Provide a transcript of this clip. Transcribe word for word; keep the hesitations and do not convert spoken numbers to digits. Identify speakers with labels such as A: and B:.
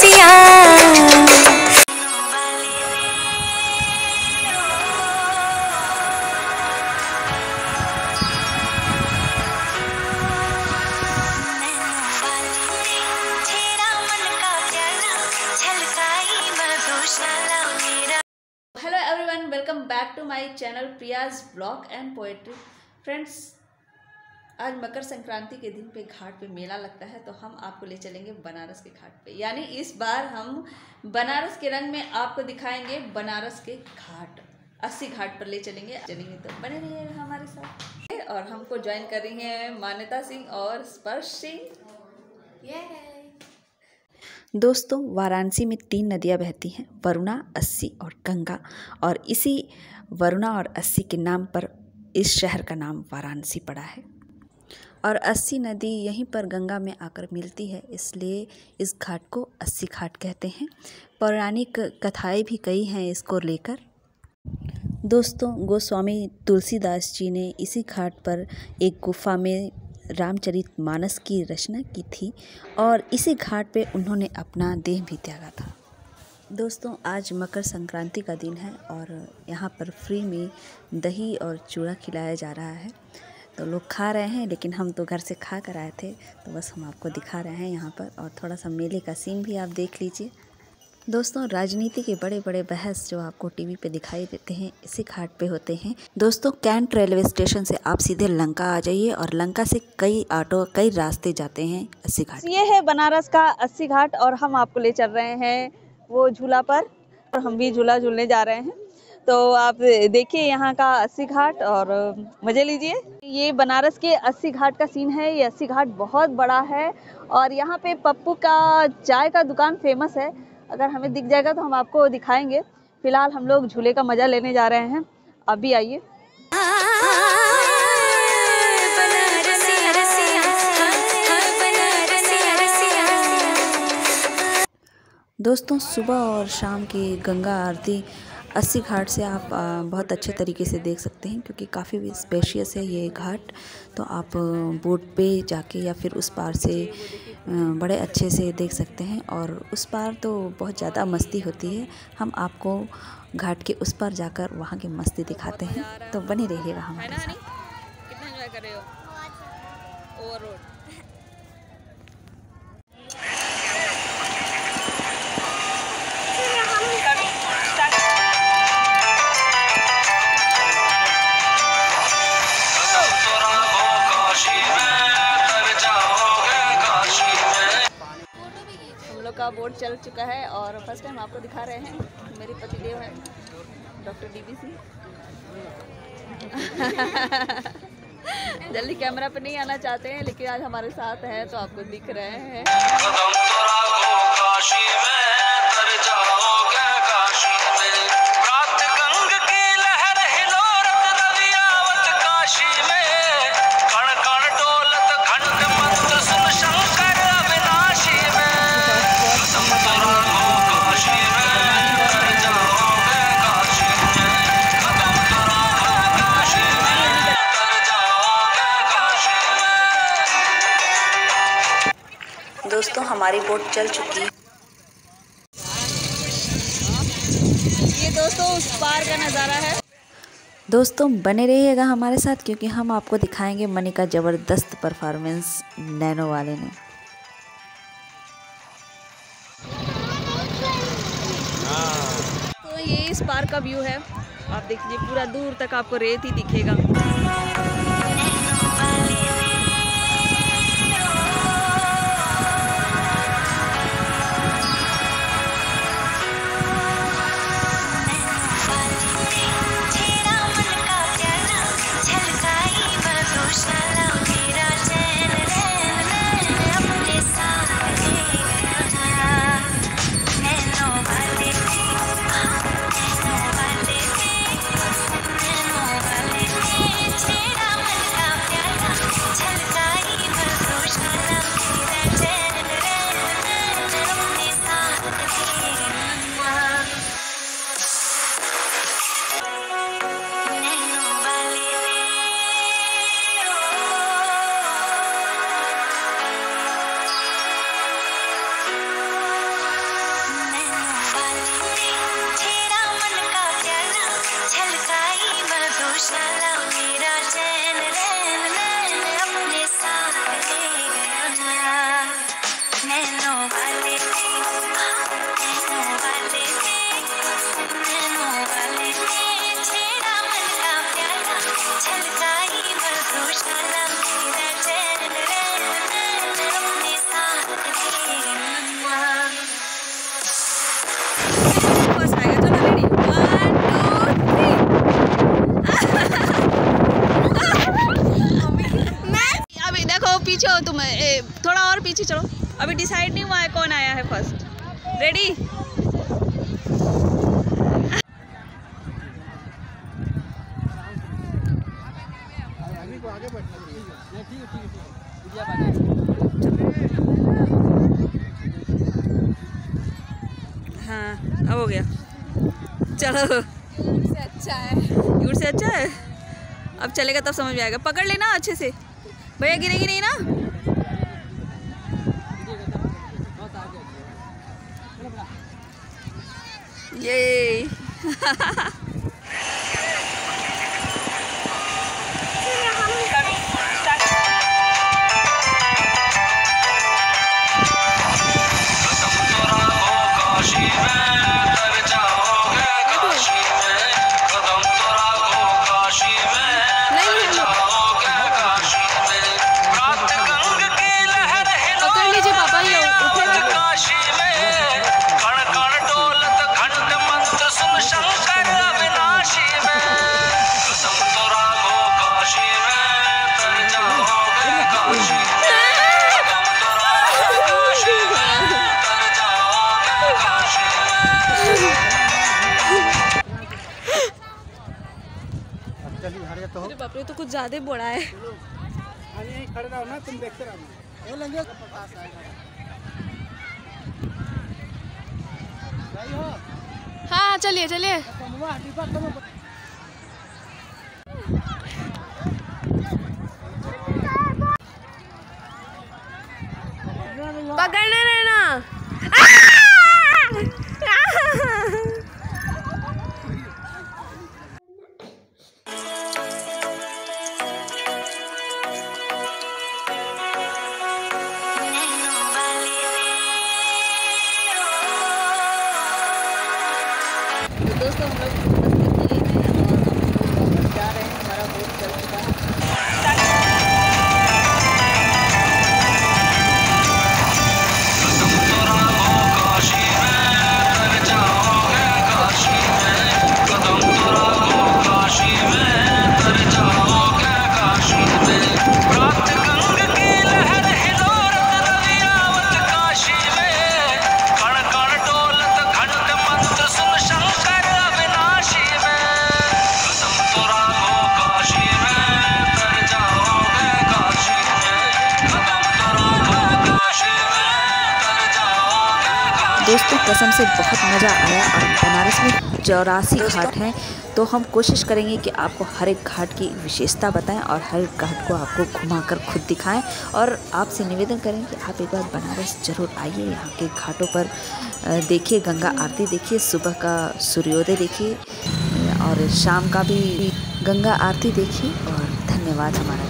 A: Russia.
B: Hello everyone, welcome back to my channel Priya's blog and poetry. Friends, आज मकर संक्रांति के दिन पे घाट पे मेला लगता है, तो हम आपको ले चलेंगे बनारस के घाट पे। यानी इस बार हम बनारस के रंग में आपको दिखाएंगे बनारस के घाट। अस्सी घाट पर ले चलेंगे चलेंगे तो बने रहिएगा हमारे साथ। और हमको ज्वाइन कर रही हैं मान्यता सिंह और स्पर्श सिंह। दोस्तों, वाराणसी में तीन नदियां बहती हैं, वरुणा, अस्सी और गंगा। और इसी वरुणा और अस्सी के नाम पर इस शहर का नाम वाराणसी पड़ा है। और अस्सी नदी यहीं पर गंगा में आकर मिलती है, इसलिए इस घाट को अस्सी घाट कहते हैं। पौराणिक कथाएं भी कई हैं इसको लेकर। दोस्तों, गोस्वामी तुलसीदास जी ने इसी घाट पर एक गुफा में रामचरितमानस की रचना की थी और इसी घाट पे उन्होंने अपना देह भी त्यागा था। दोस्तों, आज मकर संक्रांति का दिन है और यहाँ पर फ्री में दही और चूड़ा खिलाया जा रहा है। तो लोग खा रहे हैं, लेकिन हम तो घर से खा कर आए थे, तो बस हम आपको दिखा रहे हैं यहाँ पर। और थोड़ा सा मेले का सीन भी आप देख लीजिए। दोस्तों, राजनीति के बड़े बड़े बहस जो आपको टीवी पे दिखाई देते हैं इसी घाट पे होते हैं। दोस्तों, कैंट रेलवे स्टेशन से आप सीधे लंका आ जाइए और लंका से कई ऑटो कई रास्ते जाते हैं अस्सी घाट।
C: ये है बनारस का अस्सी घाट और हम आपको ले चल रहे हैं वो झूला पर, और हम भी झूला झूलने जा रहे हैं। तो आप देखिए यहाँ का अस्सी घाट और मजे लीजिए। ये बनारस के अस्सी घाट का सीन है। ये अस्सी घाट बहुत बड़ा है और यहाँ पे पप्पू का चाय का दुकान फेमस है। अगर हमें दिख जाएगा तो हम आपको दिखाएंगे। फिलहाल हम लोग झूले का मजा लेने जा रहे हैं। आप भी आइए।
B: दोस्तों, सुबह और शाम की गंगा आरती अस्सी घाट से आप बहुत अच्छे तरीके से देख सकते हैं, क्योंकि काफ़ी स्पेशियस है ये घाट। तो आप बोट पे जाके या फिर उस पार से बड़े अच्छे से देख सकते हैं। और उस पार तो बहुत ज़्यादा मस्ती होती है। हम आपको घाट के उस पार जाकर वहाँ की मस्ती दिखाते हैं, तो बने रहिएगा हमारे साथ।
C: कितना एंजॉय कर रहे हो? ओवरलोड। का बोर्ड चल चुका है और फर्स्ट टाइम आपको दिखा रहे हैं। मेरे पतिदेव हैं डॉक्टर डीबी सिंह। जल्दी कैमरा पे नहीं आना चाहते हैं, लेकिन आज हमारे साथ है तो आपको दिख रहे हैं।
B: दोस्तों, हमारी बोट चल चुकी है।
C: ये दोस्तों उस पार का नज़ारा है।
B: दोस्तों, बने रहिएगा हमारे साथ, क्योंकि हम आपको दिखाएंगे मनी का ज़बरदस्त परफॉर्मेंस नैनो वाले ने।
C: तो ये इस पार का व्यू है। आप देखिए, पूरा दूर तक आपको रेत ही दिखेगा। पीछे हो तुम, ए, थोड़ा और पीछे चलो, अभी डिसाइड नहीं हुआ है कौन आया है फर्स्ट। रेडी? हाँ अब हो गया, चलो।
A: से अच्छा है,
C: यूट से अच्छा है, अब चलेगा तब समझ में आएगा। पकड़ लेना अच्छे से भैया, गिरेगी नहीं ना। ये
A: अरे बाप रे, तो कुछ ज्यादा बड़ा है।
D: खड़े रहो ना, तुम देखते रहो।
A: हाँ चलिए चलिए। पकड़ने रहना।
C: दोस्तों हम लोग मस्ती किए हैं और हम लोग जा रहे हैं, हमारा बोट चल चुका है। दोस्तों कसम से बहुत मज़ा आया और बनारस में चौरासी घाट हैं, तो हम कोशिश करेंगे कि आपको हर एक घाट की विशेषता बताएं और हर एक घाट को आपको घुमाकर खुद दिखाएं। और आपसे निवेदन करें कि आप एक बार बनारस ज़रूर आइए, यहाँ के घाटों पर देखिए, गंगा आरती देखिए, सुबह का सूर्योदय देखिए और शाम का भी गंगा आरती देखिए। और धन्यवाद हमारा